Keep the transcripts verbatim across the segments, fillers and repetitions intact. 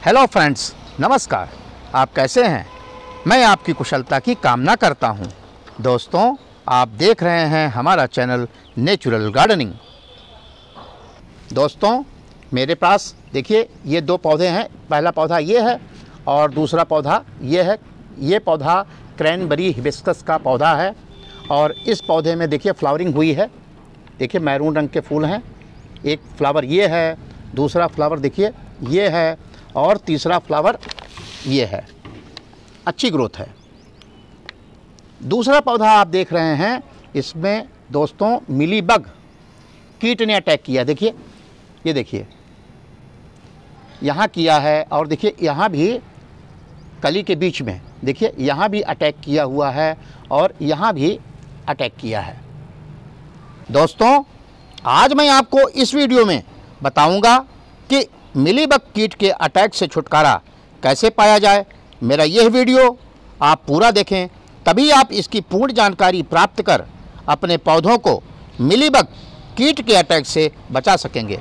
Hello friends, नमस्कार। आप कैसे हैं? मैं आपकी कुशलता की कामना करता हूं। दोस्तों, आप देख रहे हैं हमारा चैनल नेचुरल गार्डनिंग। दोस्तों, मेरे पास देखिए ये दो पौधे हैं। पहला पौधा ये है और दूसरा पौधा ये है। ये पौधा क्रैनबेरी हिबिस्कस का पौधा है और इस पौधे में देखिए फ्लावरिंग हुई है। देखिए मैरून रंग के फूल हैं। एक फ्लावर ये है, दूसरा फ्लावर देखिए ये है और तीसरा फ्लावर ये है। अच्छी ग्रोथ है। दूसरा पौधा आप देख रहे हैं, इसमें दोस्तों मिलीबग कीट ने अटैक किया। देखिए, ये देखिए यहाँ किया है और देखिए यहाँ भी कली के बीच में देखिए यहाँ भी अटैक किया हुआ है और यहाँ भी अटैक किया है। दोस्तों, आज मैं आपको इस वीडियो में बताऊंगा कि मिलीबग कीट के अटैक से छुटकारा कैसे पाया जाए। मेरा यह वीडियो आप पूरा देखें, तभी आप इसकी पूर्ण जानकारी प्राप्त कर अपने पौधों को मिलीबग कीट के अटैक से बचा सकेंगे।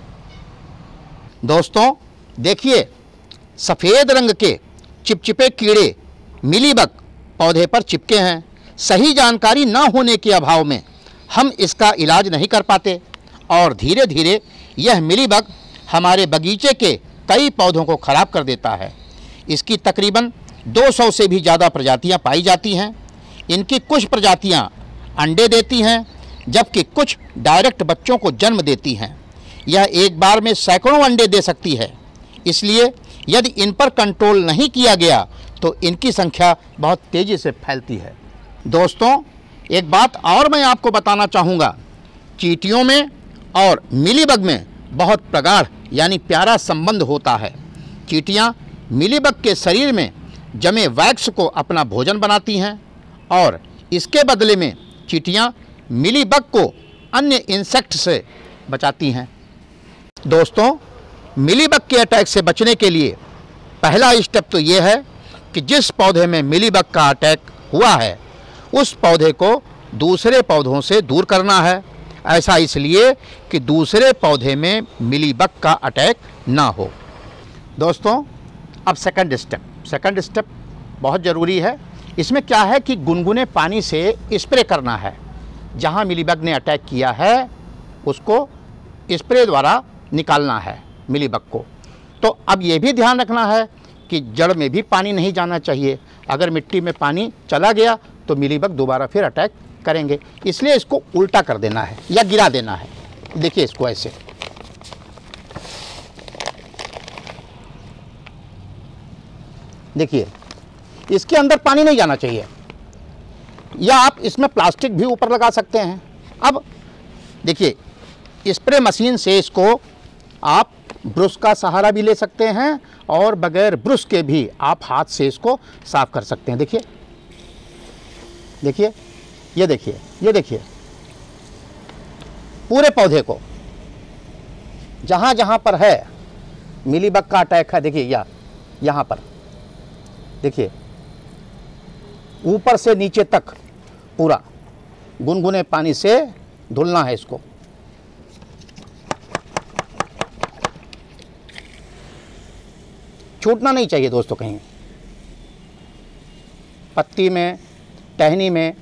दोस्तों देखिए, सफ़ेद रंग के चिपचिपे कीड़े मिलीबग पौधे पर चिपके हैं। सही जानकारी न होने के अभाव में हम इसका इलाज नहीं कर पाते और धीरे धीरे यह मिलीबग हमारे बगीचे के कई पौधों को ख़राब कर देता है। इसकी तकरीबन दो सौ से भी ज़्यादा प्रजातियां पाई जाती हैं। इनकी कुछ प्रजातियां अंडे देती हैं, जबकि कुछ डायरेक्ट बच्चों को जन्म देती हैं। यह एक बार में सैकड़ों अंडे दे सकती है। इसलिए यदि इन पर कंट्रोल नहीं किया गया तो इनकी संख्या बहुत तेज़ी से फैलती है। दोस्तों, एक बात और मैं आपको बताना चाहूँगा, चींटियों में और मिलीबग में बहुत प्रगाढ़ यानी प्यारा संबंध होता है। चींटियाँ मिलीबग के शरीर में जमे वैक्स को अपना भोजन बनाती हैं और इसके बदले में चींटियाँ मिलीबग को अन्य इंसेक्ट से बचाती हैं। दोस्तों, मिलीबग के अटैक से बचने के लिए पहला स्टेप तो ये है कि जिस पौधे में मिलीबग का अटैक हुआ है उस पौधे को दूसरे पौधों से दूर करना है। ऐसा इसलिए कि दूसरे पौधे में मिलीबग का अटैक ना हो। दोस्तों, अब सेकंड स्टेप सेकंड स्टेप बहुत ज़रूरी है। इसमें क्या है कि गुनगुने पानी से स्प्रे करना है। जहां मिलीबग ने अटैक किया है उसको स्प्रे द्वारा निकालना है मिलीबग को। तो अब ये भी ध्यान रखना है कि जड़ में भी पानी नहीं जाना चाहिए। अगर मिट्टी में पानी चला गया तो मिलीबग दोबारा फिर अटैक करेंगे। इसलिए इसको उल्टा कर देना है या गिरा देना है। देखिए इसको ऐसे, देखिए इसके अंदर पानी नहीं जाना चाहिए, या आप इसमें प्लास्टिक भी ऊपर लगा सकते हैं। अब देखिए स्प्रे मशीन से इसको आप ब्रश का सहारा भी ले सकते हैं और बगैर ब्रश के भी आप हाथ से इसको साफ कर सकते हैं। देखिए देखिए ये देखिए ये देखिए पूरे पौधे को जहाँ जहाँ पर है मिलीबग का अटैक है, देखिए या यहाँ पर देखिए ऊपर से नीचे तक पूरा गुनगुने पानी से धुलना है इसको। छूटना नहीं चाहिए दोस्तों कहीं, पत्ती में, टहनी में।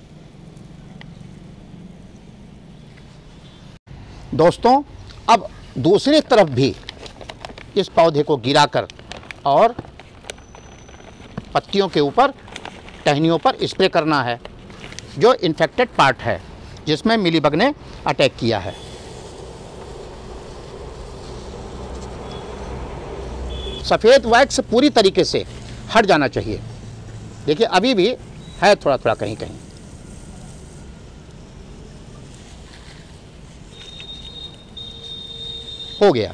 दोस्तों, अब दूसरी तरफ भी इस पौधे को गिराकर और पत्तियों के ऊपर, टहनियों पर स्प्रे करना है, जो इन्फेक्टेड पार्ट है जिसमें मिलीबग ने अटैक किया है। सफ़ेद वैक्स पूरी तरीके से हट जाना चाहिए। देखिए अभी भी है थोड़ा थोड़ा कहीं कहीं। हो गया,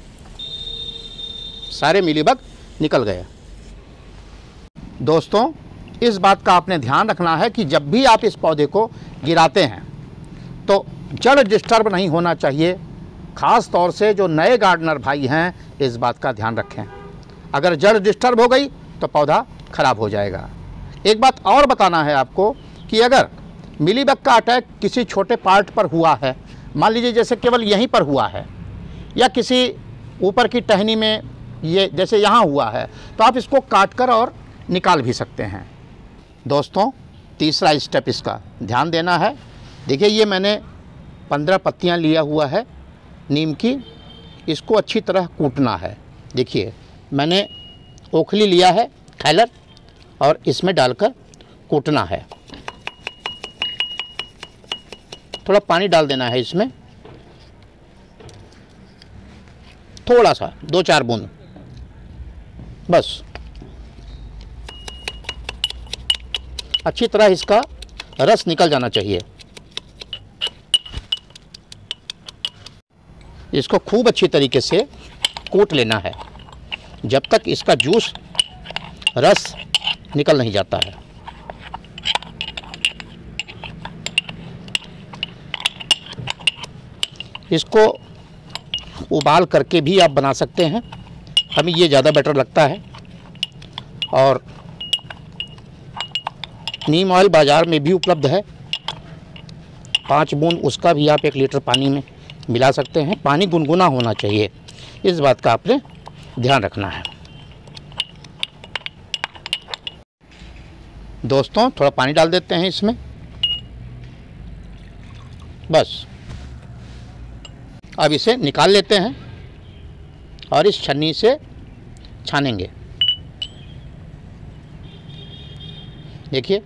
सारे मिलीबग निकल गए। दोस्तों, इस बात का आपने ध्यान रखना है कि जब भी आप इस पौधे को गिराते हैं तो जड़ डिस्टर्ब नहीं होना चाहिए। ख़ास तौर से जो नए गार्डनर भाई हैं इस बात का ध्यान रखें। अगर जड़ डिस्टर्ब हो गई तो पौधा ख़राब हो जाएगा। एक बात और बताना है आपको कि अगर मिलीबग का अटैक किसी छोटे पार्ट पर हुआ है, मान लीजिए जैसे केवल यहीं पर हुआ है या किसी ऊपर की टहनी में ये जैसे यहाँ हुआ है, तो आप इसको काट कर और निकाल भी सकते हैं। दोस्तों, तीसरा स्टेप इसका ध्यान देना है। देखिए, ये मैंने पंद्रह पत्तियाँ लिया हुआ है नीम की, इसको अच्छी तरह कूटना है। देखिए, मैंने ओखली लिया है खैलर, और इसमें डालकर कूटना है। थोड़ा पानी डाल देना है इसमें, थोड़ा सा, दो चार बूंद बस। अच्छी तरह इसका रस निकल जाना चाहिए। इसको खूब अच्छी तरीके से कूट लेना है जब तक इसका जूस, रस निकल नहीं जाता है। इसको उबाल करके भी आप बना सकते हैं, हमें ये ज़्यादा बेटर लगता है। और नीम ऑयल बाज़ार में भी उपलब्ध है, पाँच बूंद उसका भी आप एक लीटर पानी में मिला सकते हैं। पानी गुनगुना होना चाहिए, इस बात का आपने ध्यान रखना है। दोस्तों, थोड़ा पानी डाल देते हैं इसमें, बस। अब इसे निकाल लेते हैं और इस छन्नी से छानेंगे। देखिए,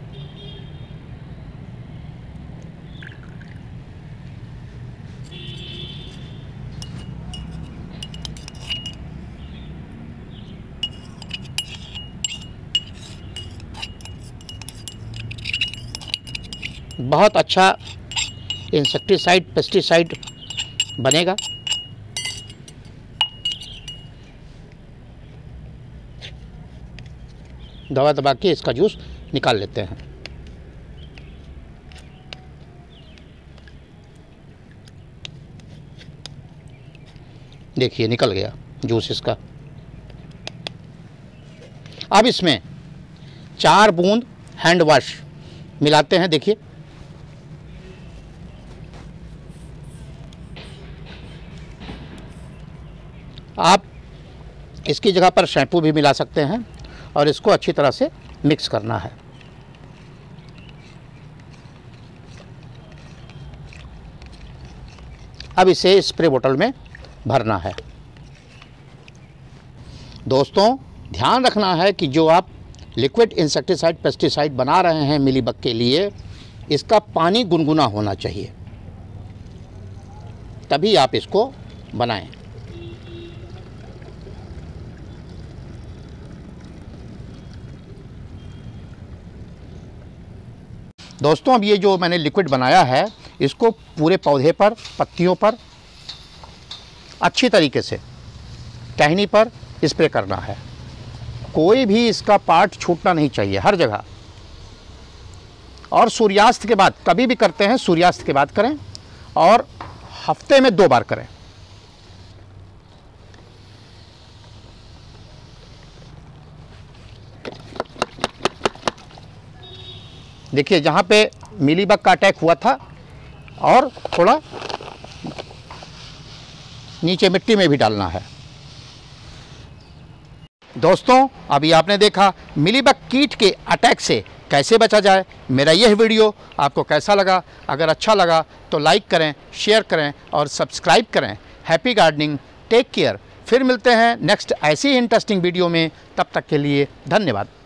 बहुत अच्छा इंसेक्टिसाइड, पेस्टिसाइड बनेगा। दवा दबा के इसका जूस निकाल लेते हैं। देखिए, निकल गया जूस इसका। अब इसमें चार बूंद हैंड वॉश मिलाते हैं। देखिए, आप इसकी जगह पर शैम्पू भी मिला सकते हैं और इसको अच्छी तरह से मिक्स करना है। अब इसे स्प्रे बोतल में भरना है। दोस्तों, ध्यान रखना है कि जो आप लिक्विड इंसेक्टिसाइड, पेस्टिसाइड बना रहे हैं मिलीबग के लिए, इसका पानी गुनगुना होना चाहिए, तभी आप इसको बनाएं। दोस्तों, अब ये जो मैंने लिक्विड बनाया है, इसको पूरे पौधे पर, पत्तियों पर अच्छी तरीके से टहनी पर स्प्रे करना है। कोई भी इसका पार्ट छूटना नहीं चाहिए, हर जगह। और सूर्यास्त के बाद, कभी भी करते हैं सूर्यास्त के बाद करें, और हफ्ते में दो बार करें। देखिए, जहाँ पे मिलीबग का अटैक हुआ था, और थोड़ा नीचे मिट्टी में भी डालना है। दोस्तों, अभी आपने देखा मिलीबग कीट के अटैक से कैसे बचा जाए। मेरा यह वीडियो आपको कैसा लगा? अगर अच्छा लगा तो लाइक करें, शेयर करें और सब्सक्राइब करें। Happy gardening, take care. फिर मिलते हैं नेक्स्ट ऐसी इंटरेस्टिंग वीडियो में। तब तक के लिए धन्यवाद।